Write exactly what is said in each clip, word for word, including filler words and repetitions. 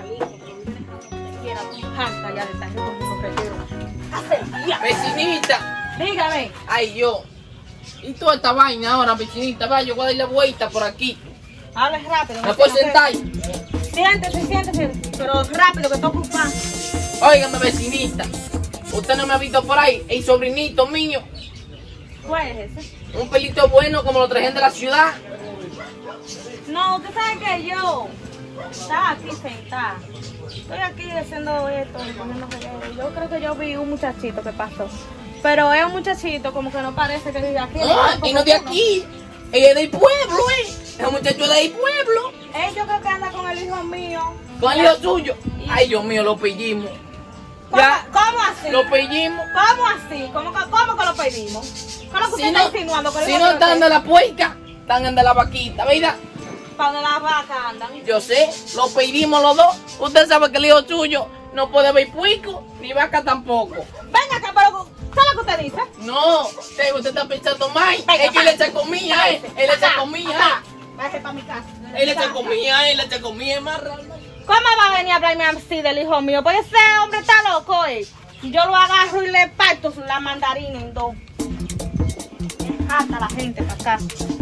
Hasta ya de estar conmigo prefiero. Hace día. Vecinita. Dígame. Ay, yo. Y toda esta vaina ahora, vecinita. Va, yo voy a dar la vuelta por aquí. Hable rápido. ¿Me puedo sentar? Siéntese, siéntese. Pero rápido, que estoy ocupada. Óigame, vecinita. Usted no me ha visto por ahí. El sobrinito mío. ¿Cuál es ese? Un pelito bueno como lo trajeron de la ciudad. No, usted sabe que yo estaba aquí sentada. Estoy aquí haciendo esto y poniendo reguero. Yo creo que yo vi un muchachito que pasó. Pero es un muchachito como que no parece que vive aquí. Ah, y no de aquí. Ella es del pueblo, ¿eh? Es un muchacho del pueblo. Él yo creo que anda con el hijo mío. Con el hijo suyo. Ay, Dios mío, lo pillamos. ¿Cómo, Ya. ¿Cómo así? Lo pillamos. ¿Cómo así? ¿Cómo que, cómo que lo pedimos? ¿Cómo que usted Si está no, insinuando? Que si yo no creo están que- de la puerca, están de la vaquita, ¿verdad? ¿Para dónde las vacas andan? Yo sé, lo pedimos los dos. Usted sabe que el hijo suyo no puede ver puico, ni vaca tampoco. Venga acá, pero ¿qué es lo que usted dice? No, usted, usted está pensando mal. Venga, Es que él echa comida, eh. Él echa comida, Váyase para mi casa. eh. Él echa comida, él echa comida, es más raro. ¿Cómo va a venir a hablarme así del hijo mío? Pues ese hombre está loco, eh. Yo lo agarro y le parto la mandarina en dos. Hasta la gente para acá.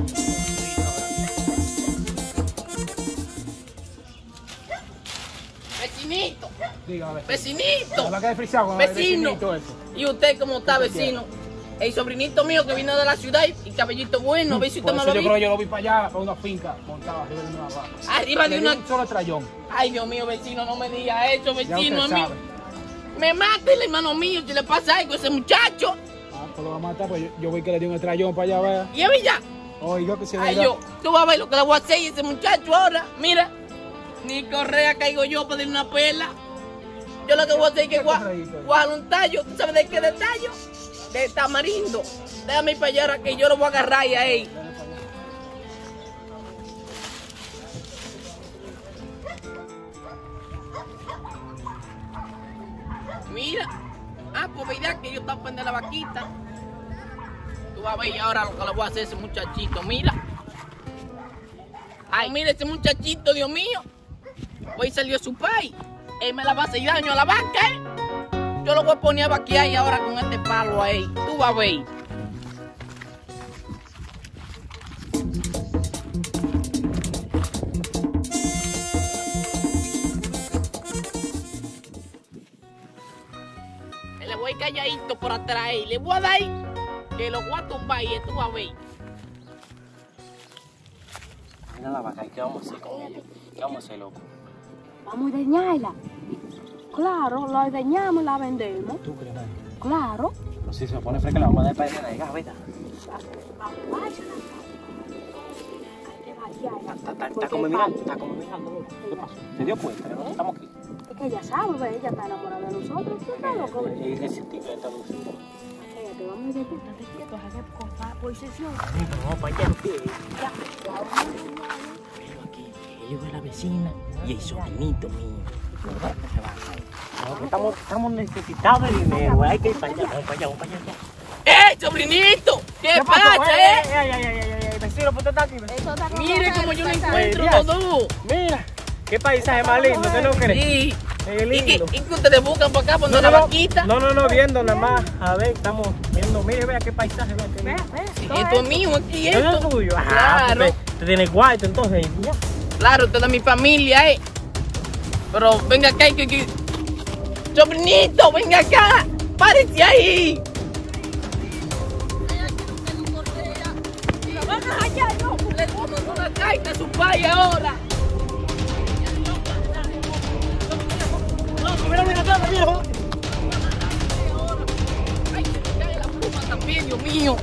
Vecinito, Dígame. vecinito, La que de frisado con el vecino. vecinito ese. ¿Y usted cómo está, vecino? El sobrinito mío que vino de la ciudad y cabellito bueno, ve si usted Por me eso lo yo creo vi. que yo lo vi para allá, para una finca montada arriba de una vaca. Arriba de Le dio una... un solo trayón. Ay, Dios mío, vecino, no me diga eso, Ya vecino, usted a mí. sabe. Me mata el hermano mío si le pasa algo a ese muchacho. Ah, pues lo va a matar, pues yo, yo vi que le dio un trayón para allá, vea. Y es ya. Oiga, que se Ay, verá. yo, tú vas a ver lo que le voy a hacer a ese muchacho ahora. Mira, ni correa caigo yo para darle una pela. Yo lo que voy a hacer es que voy a, voy a darle un tallo. ¿Tú sabes de qué de tallo? De tamarindo. Déjame ir para allá ahora que yo lo voy a agarrar ahí a él. Mira. Ah, pues verdad que yo estaba pendiente de la vaquita. Tú vas a ver ahora lo que le voy a hacer a ese muchachito, mira. Ay, mira ese muchachito, Dios mío. Hoy salió su pai. Él me la va a hacer daño a la vaca, ¿eh? Yo lo voy a poner a vaquear y ahora con este palo ahí. Tú vas a ver. Le voy calladito por atrás y le voy a dar que lo voy a tumbar y tú vas a ver. Mira la vaca, ¿qué vamos a hacer con ella? ¿Qué vamos a hacer, loco? Vamos a dañarla. Claro, la dañamos y la vendemos. ¿Tú crees, man? Claro. No sé si se pone fresca, la vamos a dar para ella de gaveta. Está, está, está como mirando, está como mirando, loco. ¿Qué pasó? ¿Se dio cuenta que nosotros estamos aquí? Es que ella sabe, ve, ella está enamorada de nosotros. ¿Tú estás loco? ve? Es ese tipo de esta luz. Cállate, vamos a ir de puta, te quieto, a ver con posesión. Pero vamos para allá, tío. Pero aquí, ellos es la vecina y el sobrinito mío. No, que estamos, estamos necesitados de dinero, hay que ir para allá, vamos para allá, vamos para allá. ¡Eh, sobrinito! ¿Qué, pasa, eh? Ay, ay, ay, ay, ay, vecino, ¿por qué está aquí? Eso está como Mire cosa como yo no del encuentro Dios. todo. Mira, qué paisaje más lindo, ¿usted no cree? Sí. Es ¿Y qué, lindo. y que ustedes buscan por acá, por No, donde no, la no, vaquita? no, no, no, viendo nada más. A ver, estamos viendo. Mire, vea qué paisaje, vea qué lindo. Sí, esto es mío aquí, ¿Esto esto. es tuyo? Ah, Claro, pues, te tienes cuarto, entonces, ya. claro, usted es mi familia, eh. Pero venga acá, que, que... sobrinito, venga acá, párese ahí. La bajas allá, no, le pongo una carta a su padre ahora. Mira, mira, mira, viejo. Ay, se me cae la pluma también, Dios mío.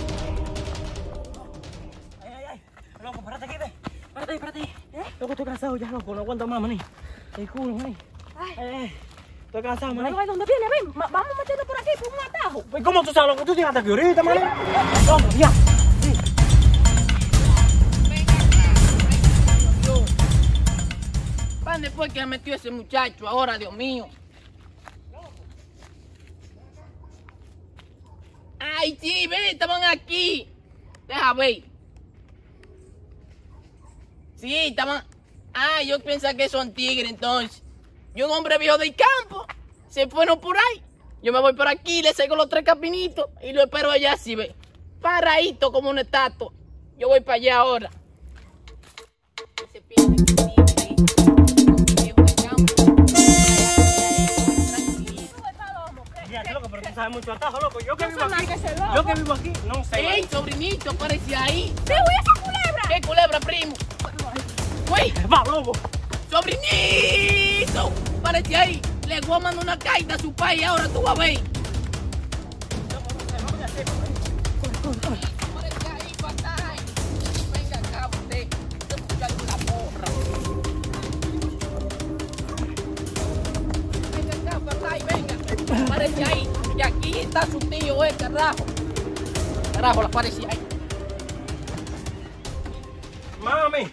Ay, ay, ay. Loco, párate aquí, ve. Párate ahí, párate ahí. Loco, estoy cansado ya, loco, no aguanto más, maní. El culo, maní. Ay, ay, estoy cansado, maní. Pero, ¿dónde viene? Ven, ma- vamos metiendo por aquí, por un atajo. Pues, ¿cómo tú sabes, loco? Tú llegaste aquí ahorita, maní. Loco, ya. Van después que me metió ese muchacho ahora, Dios mío. Ay, sí, ven, estaban aquí. Deja ver. Sí, estaban... Ah, yo pensaba que son tigres entonces. Y un hombre viejo del campo se fueron por ahí. Yo me voy por aquí, le saco los tres capinitos y lo espero allá así, ve. Paradito como un estatua. Yo voy para allá ahora. Se pierde que sí, viejo del campo. Ya, loco, pero tú sabes mucho atajo, loco. Yo que Yo vivo soy aquí. una que se loco. Yo que vivo aquí, no sé. ¡Ey, sobrinito, aparece ahí! ¡Sí, voy a esa culebra! ¿Qué culebra, primo? ¡Güey! Va, loco. ¡Sobrinito! Aparece ahí. Le voy a mandar una carta a su país, ahora tú vas a ver. Aparece ahí, patay. Venga acá, usted. Usted muchacho la porra. Venga acá, patay, venga. Aparece ahí. Y aquí está su tío, eh, carajo. Carajo, la aparece ahí. Mami.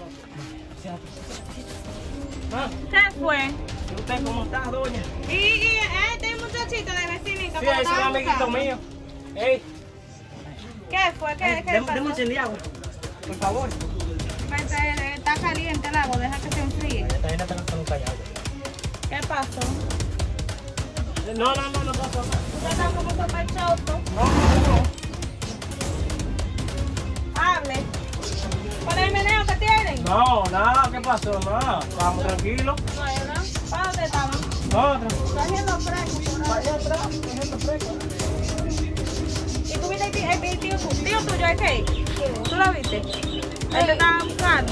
¿Qué fue? ¿Y usted cómo está, doña? Y, y este muchachito de vecinito Sí, que ese es un estaba amiguito buscando. mío. Ey, ¿Qué fue? ¿Qué, qué deme pasó? un de agua, por favor. Pues, eh, está caliente el agua, deja que se enfríe. Esta vaina está con un callado. ¿Qué pasó? No, no, no, no pasó nada. Usted está como sospechoso. No, no, no. Hable. ¿Cuál es el meneo que tienen? No, nada, ¿qué pasó? Nada, vamos tranquilos. Bueno, ¿para dónde estaban? No, tranquilo. Cogiendo fresco por ahí. Allá atrás, cogiendo fresco. ¿Y tú viste el tío, el tío, tu- tío tuyo es qué? ¿Tú lo viste? Él te estaba buscando.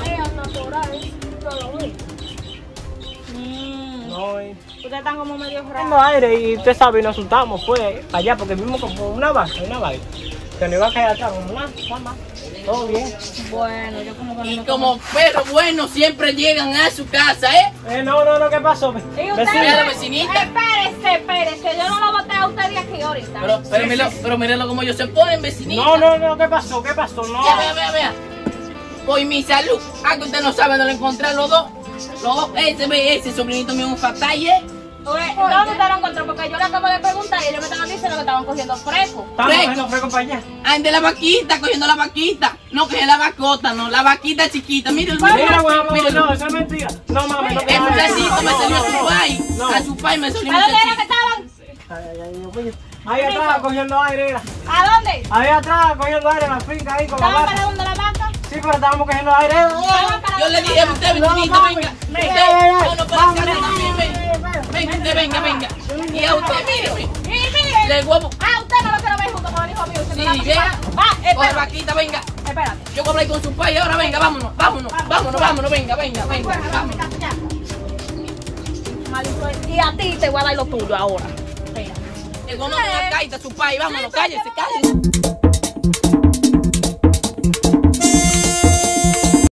Mm. No, y... Ustedes están como medio Tengo raros. aire y usted sabe, y nos asustamos, fue para allá porque vimos como una vaca, una vaca. Que no iba a caer atrás, como una, nada más. Todo bien. Bueno, yo como que Y no me como perros buenos siempre llegan a su casa, ¿eh? Eh, no, no, no, ¿qué pasó? ¿Y Vecino. usted? Mira la vecinita. Espérese, espérese, yo no lo boté a usted de aquí ahorita. Pero, pero, míralo, pero míralo como ellos se ponen, vecinita. No, no, no, ¿qué pasó? ¿Qué pasó? No. Vea, vea, vea, vea. Por mi salud. Ah, que usted no sabe dónde lo encontré los dos. Los dos, ese, ve, ese sobrinito mío un fatal, ¿eh? Oye, ¿dónde usted lo encontró? Porque yo le acabo de preguntar y ellos me estaban diciendo que estaban cogiendo fresco. Estamos Fresco. cogiendo fresco para allá. Ah, de la vaquita, cogiendo la vaquita. No, que es la vacota, no, la vaquita chiquita. Mira el Mira, huevón, míralo. no, eso es mentira. No, mami, no. El muchachito me salió a su no, pai. no. A su pai me salió un ¿A dónde era que muchachito. estaban? Ay, ay, ay, Dios mío. Ahí atrás cogiendo aire, era. ¿A dónde? Ahí atrás cogiendo aire en la finca ahí con la ¿Estaban para vaca. donde la vaca? Sí, pero estábamos cogiendo aire. ¿Estaban para Yo le donde dije a la usted, No, vecinito, mami. venga. Ey, Usted, ey, ey, no, no, para mami, acá ven. también, ven. Venga, usted, venga, venga. Y a usted, míreme. Y mire, Le huevo. ah, usted no lo quiere ver junto con el hijo mío. usted Sí, me la venga. va, Coge espérate, vaquita, venga. espérate. Yo voy a hablar con su pai ahora, venga, vámonos, vámonos, vámonos, vámonos, venga, venga, venga. Bueno, vamos vámonos. a casa ya. Malito, y a ti te voy a dar lo tuyo ahora. Espera. Le voy a mandar una carta a su pai, vámonos, cállese, cállese.